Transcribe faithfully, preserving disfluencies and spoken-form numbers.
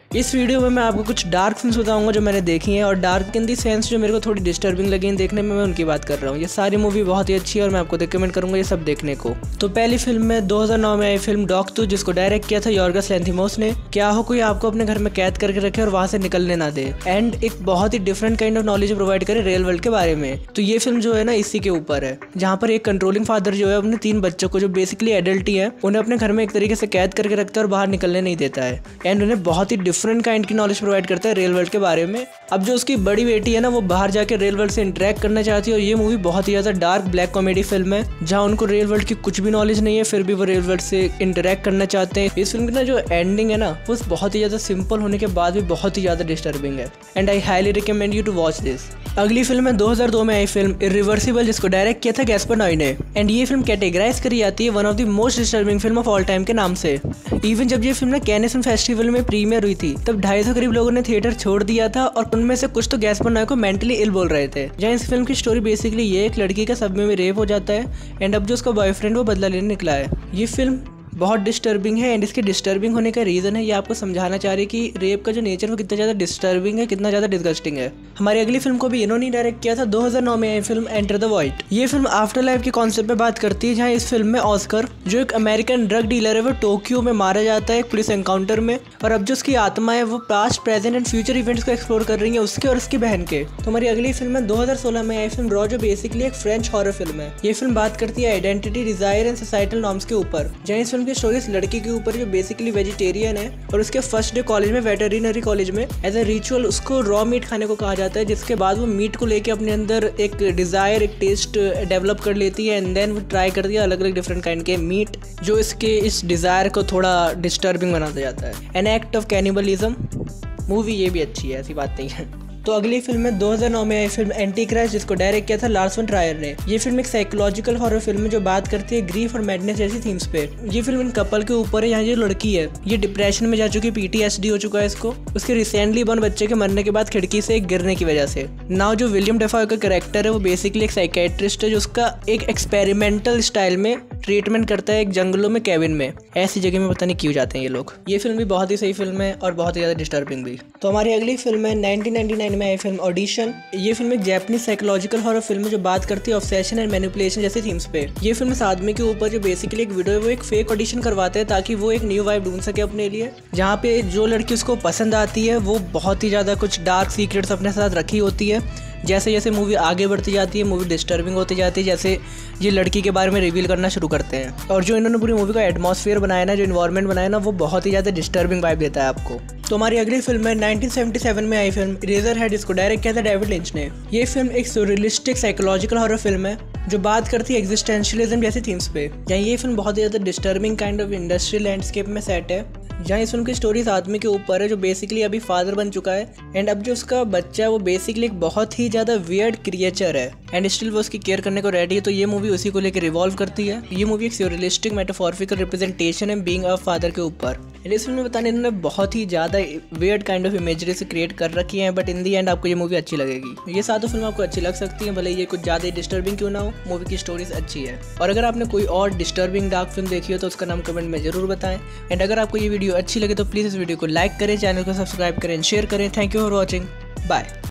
इस वीडियो में मैं आपको कुछ डार्क फिल्म्स बताऊंगा जो मैंने देखी हैं, और डार्क इन दी सेंस जो मेरे को थोड़ी डिस्टर्बिंग लगी हैं देखने में, मैं उनकी बात कर रहा हूँ। ये सारी मूवी बहुत ही अच्छी है और मैं आपको रिकमेंड करूंगा ये सब देखने को। तो पहली फिल्म में दो हज़ार नौ में आई फिल्म डॉग टू, जिसको डायरेक्ट किया था यॉर्गस लैंथिमोस ने। क्या हो कोई आपको अपने घर में कैद करके रखे और वहां से निकलने ना दे, एंड एक बहुत ही different kind of knowledge provide करे रियल वर्ल्ड के बारे में। तो ये फिल्म जो है ना इसी के ऊपर है, जहाँ पर एक कंट्रोलिंग फादर जो है अपने तीन बच्चों को, जो बेसिकली एडल्ट ही है, उन्हें अपने घर में एक तरीके से कैद करके रखता है और बाहर निकलने नहीं देता है, एंड उन्हें बहुत ही डिफरेंट काइंड की नॉलेज प्रोवाइड करता है रियल वर्ल्ड के बारे में। अब जो उसकी बड़ी बेटी है ना, वो बाहर जाकर रियल वर्ल्ड से इंटरेक्ट करना चाहती है, और ये मूवी बहुत ही ज्यादा डार्क ब्लैक कॉमेडी फिल्म है, जहाँ उनको रियल वर्ल्ड की कुछ भी नॉलेज नहीं है, फिर भी वो रियल वर्ल्ड से इंटरेक्ट करना चाहते हैं। इस फिल्म की ना जो एंडिंग है ना, वो बहुत ही ज्यादा सिंपल होने के बाद भी बहुत ही ज्यादा डिस्टर्बिंग है, and I highly recommend you to watch this. अगली फिल्म है दो हज़ार दो में आई फिल्म इरिवर्सिबल, जिसको डायरेक्ट किया था गैस्पर नॉय ने, एंड ये फिल्म कैटेगराइज करी जाती है one of the most disturbing film of all time के नाम से। इवन जब ये फिल्म ना कैनेस फिल्म फेस्टिवल में प्रीमियर हुई थी, तब ढाई सौ करीब लोगों ने थिएटर छोड़ दिया था, और उनमें से कुछ तो गैस्पर नॉय को मेंटली इल बोल रहे थे। जहाँ इस फिल्म की स्टोरी बेसिकली ये एक लड़की का सब में रेप हो जाता है, एंड अब जो उसका बॉयफ्रेंड वो बदला लेने निकला है। ये फिल्म बहुत डिस्टर्बिंग है, एंड इसके डिस्टर्बिंग होने का रीज़न है ये आपको समझाना चाह रही है कि रेप का जो नेचर वो कितना ज़्यादा डिस्टर्बिंग है, कितना ज़्यादा डिस्गस्टिंग है। हमारी अगली फिल्म को भी इन्होंने डायरेक्ट किया था दो हज़ार नौ में आई फिल्म एंटर द वॉइड। ये फिल्म आफ्टर लाइफ के कॉन्सेप्ट पे बात करती है, जहाँ इस फिल्म में ऑस्कर जो एक अमेरिकन ड्रग डीलर है, वो टोक्यो में मारा जाता है एक पुलिस एनकाउंटर में, और अब जो उसकी आत्मा है वो past present and future events को एक्सप्लोर कर रही है, उसके और उसकी बहन के। तो हमारी अगली फिल्म है दो हज़ार सोलह में आई फिल्म रॉ, जो बेसिकली एक फ्रेंच हॉरर फिल्म है। ये फिल्म बात करती है identity, desire and societal norms के ऊपर, जहाँ इस फिल्म की स्टोरी इस लड़की के ऊपर जो बेसिकली वेजिटेरियन है, और उसके फर्स्ट डे कॉलेज में, वेटरिनरी कॉलेज में, एज ए रिचुअल उसको रॉ मीट खाने को कहा जाता है, जिसके बाद वो मीट को लेके अपने अंदर एक डिजायर, एक टेस्ट डेवलप कर लेती है, एंड देन वो ट्राई करती है अलग अलग डिफरेंट काइंड के मीट, जो इसके इस डिजायर को थोड़ा डिस्टर्बिंग बनाता जाता है। An act of cannibalism movie ये भी अच्छी है, ऐसी बात नहीं है। तो अगली फिल्म है दो हज़ार नौ में आई फिल्म एंटीक्राइस्ट, जिसको डायरेक्ट किया था लार्स वन ट्रायर ने। ये फिल्म एक साइकोलॉजिकल हॉरर फिल्म है जो बात करती है ग्रीफ और मैडनेस जैसी थीम्स पे। ये फिल्म इन कपल के ऊपर है, यहाँ जो लड़की है ये डिप्रेशन में जा चुकी, पीटीएसडी हो चुका है इसको, उसके रिसेंटली बॉर्न बच्चे के मरने के बाद खिड़की से गिरने की वजह से। नाउ जो विलियम डेफॉय का कैरेक्टर है वो बेसिकली एक साइकेट्रिस्ट है, जो उसका एक एक्सपेरिमेंटल स्टाइल में ट्रीटमेंट करता है एक जंगलों में, कैबिन में। ऐसी जगह में पता नहीं क्यों जाते हैं ये लोग। ये फिल्म भी बहुत ही सही फिल्म है और बहुत ही ज्यादा डिस्टर्बिंग भी। तो हमारी अगली फिल्म है नाइनटीन नाइंटी नाइन में आई फिल्म ऑडिशन। ये फिल्म एक जापानीज साइकोलॉजिकल हॉरर फिल्म है जो बात करती है ऑब्सेशन एंड मैनिपुलेशन जैसे थीम्स पे। ये फिल्म इस आदमी के ऊपर जो बेसिकली एक वीडियो है, वो एक फेक ऑडिशन करवाते हैं ताकि वो एक न्यू वाइफ ढूंढ सके अपने लिए, जहाँ पे जो लड़की उसको पसंद आती है वो बहुत ही ज्यादा कुछ डार्क सीक्रेट्स अपने साथ रखी होती है। जैसे जैसे मूवी आगे बढ़ती जाती है, मूवी डिस्टर्बिंग होती जाती है, जैसे ये लड़की के बारे में रिवील करना शुरू करते हैं, और जो इन्होंने पूरी मूवी का एटमॉस्फेयर बनाया ना, जो इन्वायरमेंट बनाया ना, वो बहुत ही ज़्यादा डिस्टर्बिंग वाइब देता है आपको। तो हमारी अगली फिल्म है नाइनटीन सेवेंटी सेवन में आई फिल्म इरेजरहेड, जिसको डायरेक्ट किया था डेविड लिंच ने। ये फिल्म एक रियलिस्टिक साइकोलॉजिकल हॉरर फिल्म है जो बात करती है एग्जिस्टेंशियलिज्म जैसी थीम्स पे। यहाँ ये फिल्म बहुत ही ज़्यादा disturbing kind of industrial landscape में सेट है, जहाँ इस फिल्म की स्टोरी इस आदमी के ऊपर है जो बेसिकली अभी फादर बन चुका है, एंड अब जो उसका बच्चा है वो बेसिकली एक बहुत ही ज़्यादा वियर्ड क्रिएचर है, एंड स्टिल वो उसकी केयर करने को रेडी है। तो ये मूवी उसी को लेकर रिवॉल्व करती है। ये मूवी एक रियलिस्टिक मेटाफॉरिकल रिप्रेजेंटेशन है बीइंग अ फादर के ऊपर। एंड इस फिल्म में बताने इन्होंने बहुत ही ज़्यादा वियर्ड काइंड ऑफ इमेजरी से क्रिएट कर रखी है, बट इन दी एंड आपको ये मूवी अच्छी लगेगी। ये सातों फिल्म आपको अच्छी लग सकती है, भले ये कुछ ज़्यादा ही डिस्टर्बिंग क्यों ना हो, मूवी की स्टोरीज अच्छी है। और अगर आपने कोई और डिस्टर्बिंग डार्क फिल्म देखी हो तो उसका नाम कमेंट में जरूर बताएं। एंड अगर आपको ये वीडियो अच्छी लगे तो प्लीज़ इस वीडियो को लाइक करें, चैनल को सब्सक्राइब करें, शेयर करें। Thank you for watching, bye.